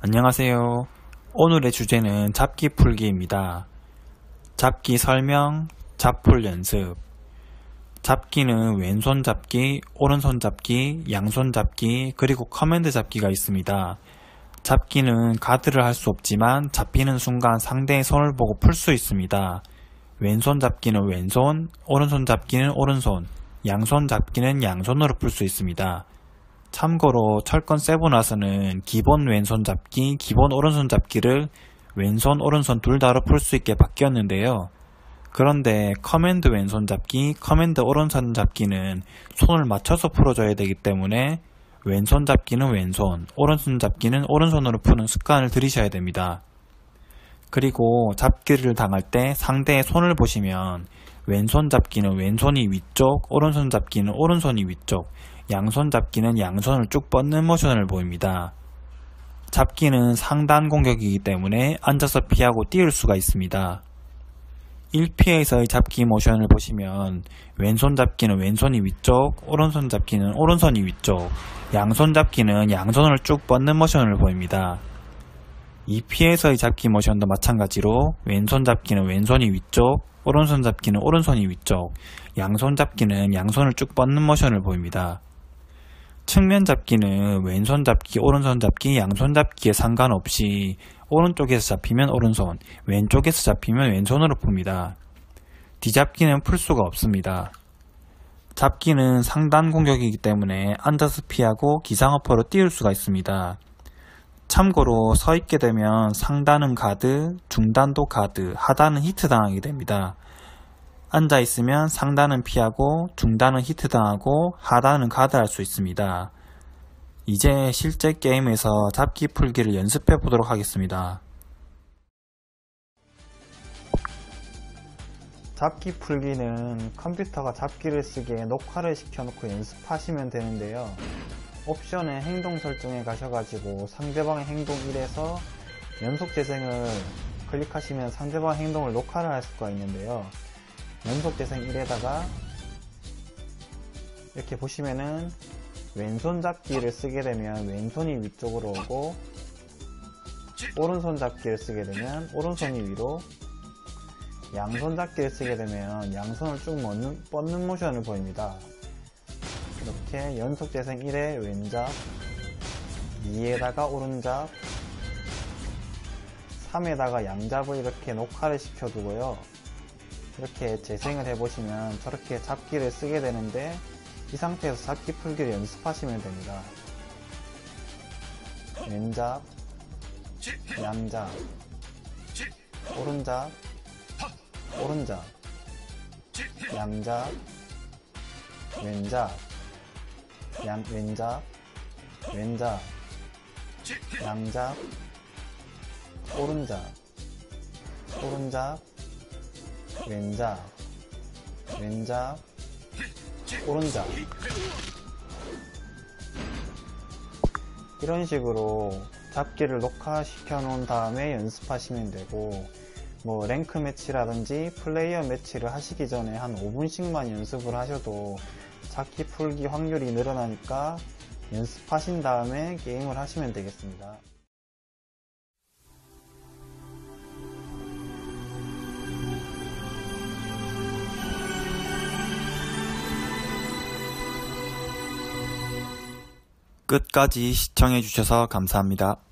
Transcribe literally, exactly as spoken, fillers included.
안녕하세요. 오늘의 주제는 잡기 풀기입니다. 잡기 설명, 잡풀 연습. 잡기는 왼손 잡기, 오른손 잡기, 양손 잡기, 그리고 커맨드 잡기가 있습니다. 잡기는 가드를 할 수 없지만 잡히는 순간 상대의 손을 보고 풀 수 있습니다. 왼손 잡기는 왼손, 오른손 잡기는 오른손, 양손 잡기는 양손으로 풀 수 있습니다. 참고로 철권 세븐아서는 기본 왼손 잡기, 기본 오른손 잡기를 왼손, 오른손 둘 다로 풀 수 있게 바뀌었는데요. 그런데 커맨드 왼손 잡기, 커맨드 오른손 잡기는 손을 맞춰서 풀어줘야 되기 때문에 왼손 잡기는 왼손, 오른손 잡기는 오른손으로 푸는 습관을 들이셔야 됩니다. 그리고 잡기를 당할 때 상대의 손을 보시면 왼손 잡기는 왼손이 위쪽, 오른손 잡기는 오른손이 위쪽, 양손 잡기는 양손을 쭉 뻗는 모션을 보입니다. 잡기는 상단 공격이기 때문에 앉아서 피하고 띄울 수가 있습니다. 일 피에서의 잡기 모션을 보시면 왼손 잡기는 왼손이 위쪽, 오른손 잡기는 오른손이 위쪽, 양손 잡기는 양손을 쭉 뻗는 모션을 보입니다. 이 피에서의 잡기 모션도 마찬가지로 왼손 잡기는 왼손이 위쪽, 오른손 잡기는 오른손이 위쪽, 양손 잡기는 양손을 쭉 뻗는 모션을 보입니다. 측면 잡기는 왼손 잡기, 오른손 잡기, 양손 잡기에 상관없이 오른쪽에서 잡히면 오른손, 왼쪽에서 잡히면 왼손으로 풉니다. 뒤잡기는 풀 수가 없습니다. 잡기는 상단 공격이기 때문에 앉아서 피하고 기상어퍼로 띄울 수가 있습니다. 참고로 서 있게 되면 상단은 가드, 중단도 가드, 하단은 히트 당하게 됩니다. 앉아 있으면 상단은 피하고 중단은 히트 당하고 하단은 가드할 수 있습니다. 이제 실제 게임에서 잡기 풀기를 연습해 보도록 하겠습니다. 잡기 풀기는 컴퓨터가 잡기를 쓰기에 녹화를 시켜놓고 연습하시면 되는데요. 옵션의 행동 설정에 가셔가지고 상대방의 행동 일에서 연속 재생을 클릭하시면 상대방 행동을 녹화를 할 수가 있는데요. 연속 재생 일에다가 이렇게 보시면은 왼손 잡기를 쓰게 되면 왼손이 위쪽으로 오고, 오른손 잡기를 쓰게 되면 오른손이 위로, 양손 잡기를 쓰게 되면 양손을 쭉 뻗는, 뻗는 모션을 보입니다. 이렇게 연속 재생 일에 왼잡, 이에다가 오른잡, 삼에다가 양잡을 이렇게 녹화를 시켜두고요. 이렇게 재생을 해보시면 저렇게 잡기를 쓰게 되는데, 이 상태에서 잡기 풀기를 연습하시면 됩니다. 왼잡, 양잡, 오른잡, 오른잡, 양잡, 왼잡, 양, 왼잡, 왼잡, 양잡, 오른잡, 오른잡, 왼잡, 왼잡, 오른잡. 이런 식으로 잡기를 녹화시켜 놓은 다음에 연습하시면 되고, 뭐 랭크 매치라든지 플레이어 매치를 하시기 전에 한 오 분씩만 연습을 하셔도 잡기 풀기 확률이 늘어나니까 연습하신 다음에 게임을 하시면 되겠습니다. 끝까지 시청해주셔서 감사합니다.